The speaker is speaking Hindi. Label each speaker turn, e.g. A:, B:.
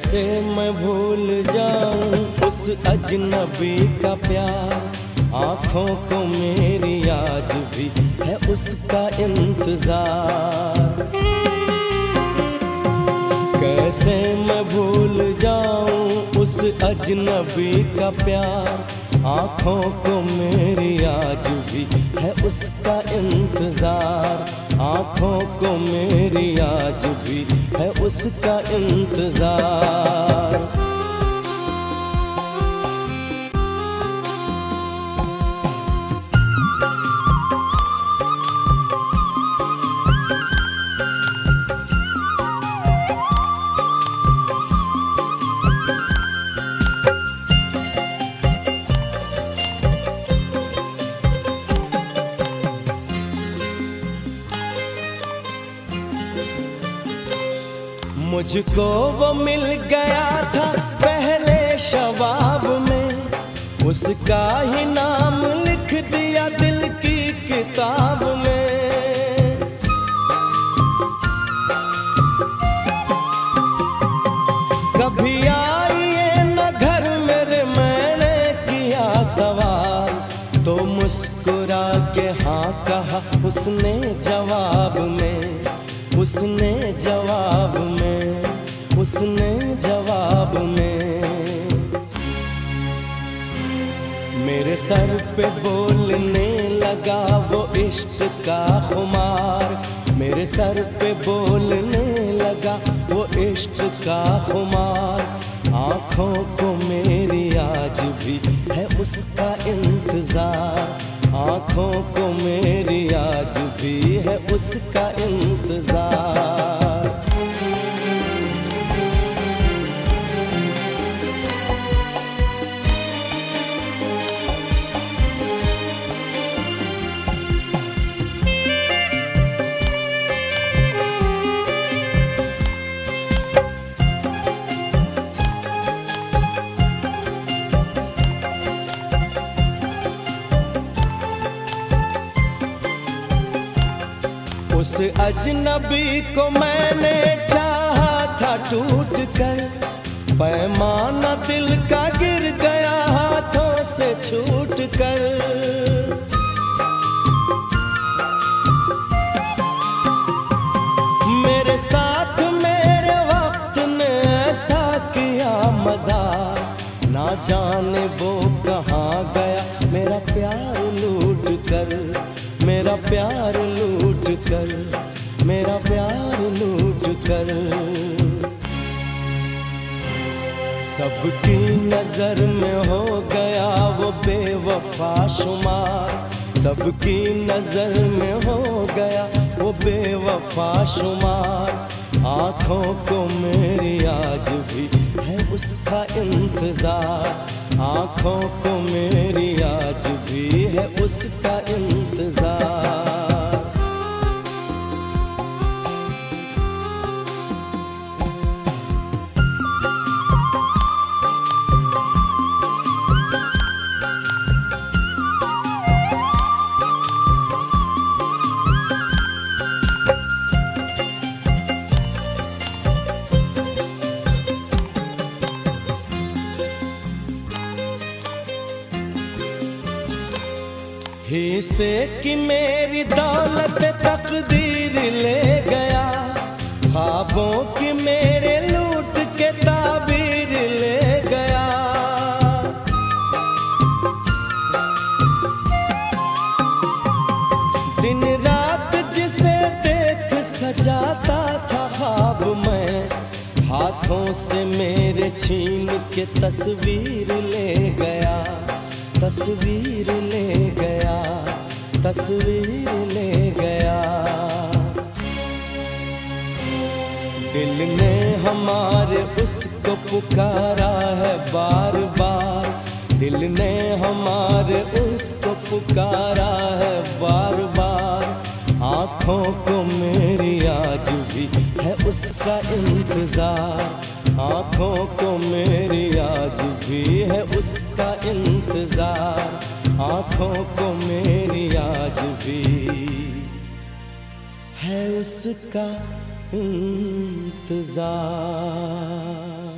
A: कैसे मैं भूल जाऊं उस अजनबी का प्यार, आँखों को मेरी आज भी है उसका इंतजार। कैसे मैं भूल जाऊं उस अजनबी का प्यार, आँखों को मेरी आज भी है उसका इंतजार। आँखों को मेरी आज भी है उसका इंतजार। मुझको वो मिल गया था पहले शबाब में, उसका ही नाम लिख दिया दिल की किताब में। कभी आइए न घर मेरे, मैंने किया सवाल, तो मुस्कुरा के हाँ कहा उसने जवाब में, उसने जवाब में, उसने जवाब में। मेरे सर पे बोलने लगा वो इश्क का खुमार, मेरे सर पे बोलने लगा वो इश्क का खुमार। आँखों को मेरी आज भी है उसका इंतजार, आँखों को मेरी आज भी है उसका इंतजार। उस अजनबी को मैंने चाहा था टूट कर, पैमाना दिल का गिर गया हाथों से छूट कर। मेरे साथ मेरे वक्त ने ऐसा किया मजा, ना जाने वो कहाँ गया मेरा प्यार लूट कर, मेरा प्यार लूट कर, मेरा प्यार लूट कर। सबकी नजर में हो गया वो बेवफा शुमार, सबकी नजर में हो गया वो बेवफा शुमार। आँखों को मेरी आज भी है उसका इंतजार, आँखों को मेरी आज भी है उसका इंतजार। हिस्से की मेरी दौलत तकदीर ले गया, ख्वाबों की मेरे लूट के ताबीर ले गया। दिन रात जिसे देख सजाता था ख्वाब में, हाथों से मेरे छीन के तस्वीर ले गया, तस्वीर ले गया, तस्वीर ले गया। दिल ने हमारे उसको पुकारा है बार बार, दिल ने हमारे उसको पुकारा है बार बार। आँखों को मेरी आज भी है उसका इंतजार, आँखों को मेरी आज भी है उसका इंतजार। आँखों को मेरी आज भी है उसका इंतजार।